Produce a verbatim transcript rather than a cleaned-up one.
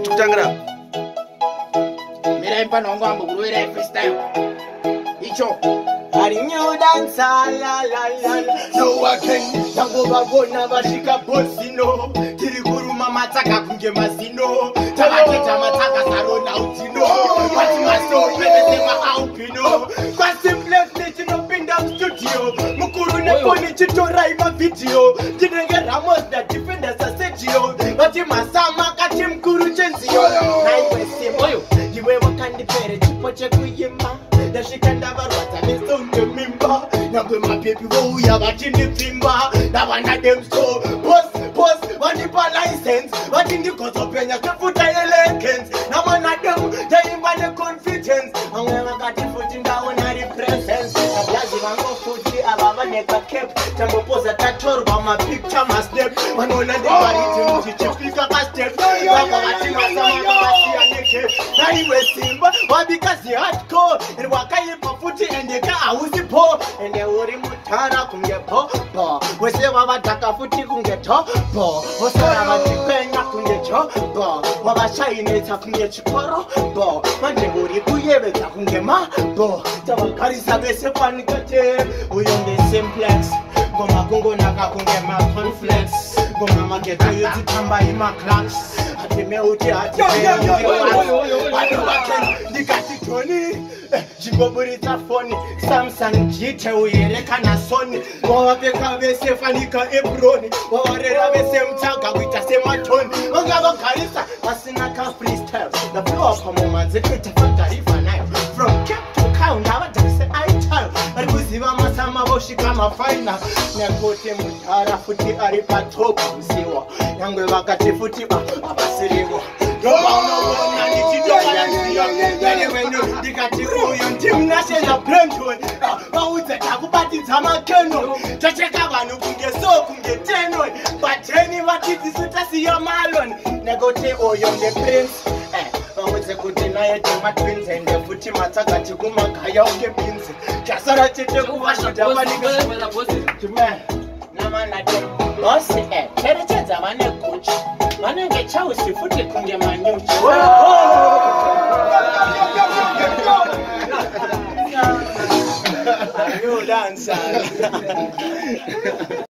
Tukutangira. Mira impa nongo ambo kuruira freestyle. Icho. Hari new dancer la la la. No again. Tango babona bashika bosino. Tiri kuruma mataka kunge masino. Tabaketa mataka sarona utino. Wati maso pele ma aupino. Kwa simple station of Pinda studio. Mukuru ne poni chitora ima video. Dinenge Ramos da defenders a setio. Wati masama kati mkuru chenzio. Naiwe simoyo. Jiwe wakandi pere chipoche kuyima. Dashikanda barwata misonge mimba. Nagwe mapepi wo ya batini timba. Na wana dem so. Boss, boss, wani pa license. Wati ndiko zopenya kefuta elekens. Na wana dem, jaimba ne confidence. Angwe wakati futi ndawo na represents. Na blazi wango futi ababa neka cap. Tambo poza tator ba ma picture ma step. Wanona de bariti mchichifika ka step. Waka wati masama kasi ya neke. Na iwe simba, wabikazi hardcore. And wakaye pa futi endeka awuzi po. Ende uri mutara kunge po po. Wese wabataka futi kunge to po. Osara watikwenya kunge cho po. Wabashayineta kunge chikoro po. Manje uri kuyebeta kunge ma po. Tawakarisa bese panikate. Uyonge simplex. Goma kungo naka kunge ma conflex. Goma mageta yuti tamba ima clacks. Atime uti atime uti wax. Atu waken dikati toni. Jibobulita phone Samsung G T uyereka na Sony. Wawapeka bese fanika ebroni. Wawarera bese mtaga wita sema toni. Ongaba karisa masina ka freestyle. The flow of mama zeketa fatarifa nayo. From Cape to Town now I I tell. Alikuziva masama boshi kama final. Nyakote mutara futi aripa top usiwa. Yangwe wakati futi abasiriwa. Don't know na nichidoka yanziyo. Yale wendo dikati uyo ntimu nashenda brandwood. Bawuze takubatiza makeno. Tacheka vanu kunge so kunge tenwe. Bateni watiti sutasi ya malon. Negote oyo the prince. Bawuze kutenaye tema twins. Ende futi mataka chikuma kaya uke pinzi. Kasara chete kuwasho jamani kashimela bosi. Tume. Namana dem. Bosi eh. Tere cheza mane kuchi. Mane ngecha usifuti kunge manyuchi. Are you dancer?